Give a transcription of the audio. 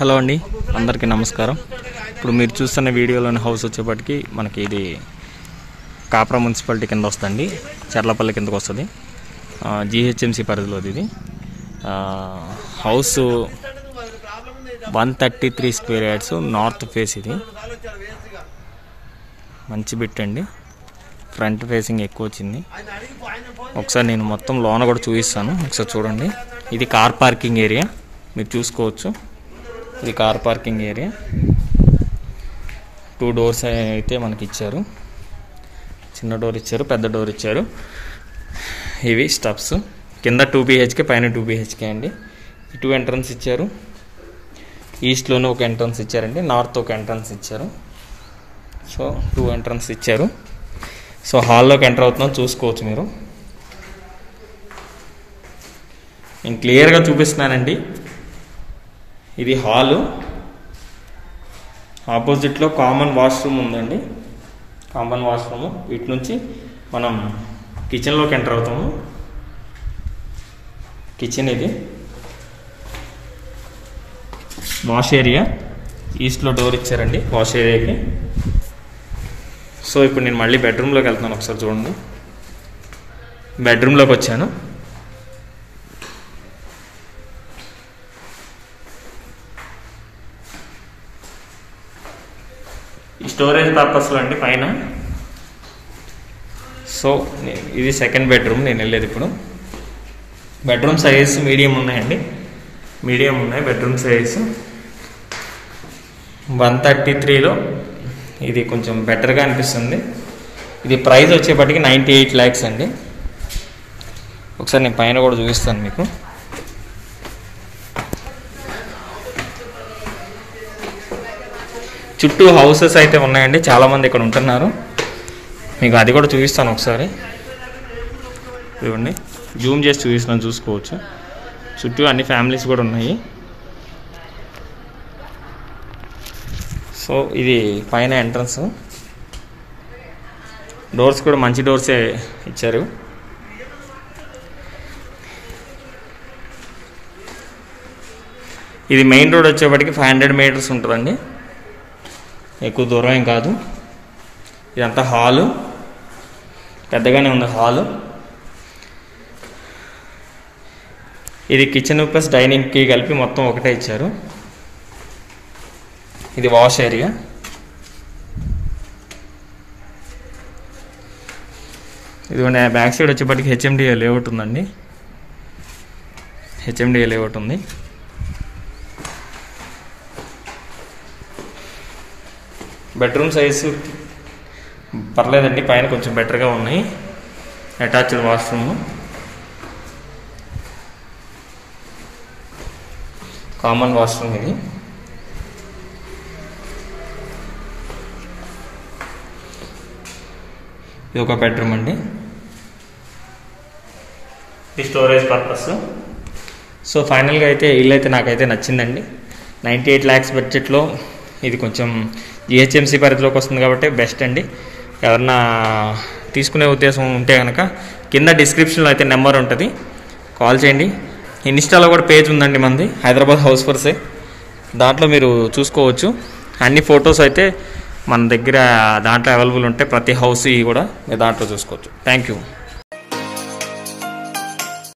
Hello అండి, అందరికీ నమస్కారం. ఇప్పుడు మీరు చూస్తున్న వీడియోలోని హౌస్ వచ్చేప్పటికి మనకి ఇది కాప్రా మున్సిపాలిటీ కింద వస్తుంది, చర్లపల్లి కిందకు వస్తుంది. జిహెచ్ఎంసి పరిధిలోది ఇది. House 133 square yards, north face. ఇది మంచి బిట్ అండి, ఫ్రంట్ ఫేసింగ్ ఎక్కువ వచ్చింది. ఒకసారి నేను మొత్తం లోన కూడా చూపిస్తాను, ఒకసారి చూడండి. ఇది కార్ పార్కింగ్ ఏరియా, మీరు చూసుకోవచ్చు. ఇది కార్ పార్కింగ్ ఏరియా. 2 డోర్స్ అయితే మనకి ఇచ్చారు, చిన్న డోర్ ఇచ్చారు, పెద్ద డోర్ ఇచ్చారు. ఇవి స్టెప్స్. కింద 2 BHK, పైన 2 BHK అండి. 2 ఎంట్రన్స్ ఇచ్చారు. ఈస్ట్లోనే ఒక ఎంట్రన్స్ ఇచ్చారండి, నార్త్ ఒక ఎంట్రన్స్ ఇచ్చారు. సో 2 ఎంట్రన్స్ ఇచ్చారు. సో హాల్లోకి ఎంటర్ అవుతున్నాం, చూసుకోవచ్చు మీరు. నేను క్లియర్గా చూపిస్తున్నానండి. ఇది హాలు, ఆపోజిట్లో కామన్ వాష్రూమ్ ఉందండి. Common washroom. ఇటు నుంచి మనం కిచెన్లోకి ఎంటర్ అవుతాము. కిచెన్ ఇది. వాష్ ఏరియా, ఈస్ట్లో డోర్ ఇచ్చారండి వాష్ ఏరియాకి. సో ఇప్పుడు నేను మళ్ళీ బెడ్రూమ్లోకి వెళ్తున్నాను, ఒకసారి చూడండి. బెడ్రూమ్లోకి వచ్చాను. స్టోరేజ్ పర్పస్లో అండి పైన. సో ఇది సెకండ్ బెడ్రూమ్ నేను వెళ్ళేది ఇప్పుడు. బెడ్రూమ్ సైజ్ మీడియం ఉన్నాయండి, మీడియం ఉన్నాయి బెడ్రూమ్ సైజ్. 133లో ఇది కొంచెం బెటర్గా అనిపిస్తుంది. ఇది ప్రైస్ వచ్చేప్పటికి 98 lakhs అండి. ఒకసారి నేను పైన కూడా చూపిస్తాను మీకు. చుట్టూ హౌసెస్ అయితే ఉన్నాయండి, చాలామంది ఇక్కడ ఉంటున్నారు. మీకు అది కూడా చూపిస్తాను ఒకసారి. చూడండి, జూమ్ చేసి చూపిస్తున్నాను, చూసుకోవచ్చు. చుట్టూ అన్ని ఫ్యామిలీస్ కూడా ఉన్నాయి. సో ఇది పైన ఎంట్రన్స్. డోర్స్ కూడా మంచి డోర్సే ఇచ్చారు. ఇది మెయిన్ రోడ్ వచ్చేప్పటికి 500 meters ఉంటుందండి, ఎక్కువ దూరం ఏం కాదు. ఇదంతా హాలు, పెద్దగానే ఉంది హాలు. ఇది కిచెన్ ప్లస్ డైనింగ్కి కలిపి మొత్తం ఒకటే ఇచ్చారు. ఇది వాష్ ఏరియా. ఇదిగోండి, బ్యాక్ సైడ్ వచ్చేప్పటికి HMDA లేఅవుట్ ఉందండి. HMDA లేఅవుట్ ఉంది. బెడ్రూమ్ సైజు పర్లేదండి, పైన కొంచెం బెటర్గా ఉన్నాయి. Attached washroom, common washroom. ఇది ఒక బెడ్రూమ్ అండి. ఇది స్టోరేజ్ పర్పస్. సో ఫైనల్గా అయితే ఇల్లు అయితే నాకైతే నచ్చిందండి. 98 lakhs బడ్జెట్లో ఇది కొంచెం జిహెచ్ఎంసి పరిధిలోకి వస్తుంది కాబట్టి బెస్ట్ అండి. ఎవరన్నా తీసుకునే ఉద్దేశం ఉంటే కనుక కింద డిస్క్రిప్షన్లో అయితే నెంబర్ ఉంటుంది, కాల్ చేయండి. ఇన్స్టాలో కూడా పేజ్ ఉందండి మనది, హైదరాబాద్ హౌస్ ఫర్సే. దాంట్లో మీరు చూసుకోవచ్చు. అన్ని ఫొటోస్ అయితే మన దగ్గర దాంట్లో అవైలబుల్ ఉంటాయి, ప్రతి హౌస్ కూడా మీరు దాంట్లో చూసుకోవచ్చు. Thank you.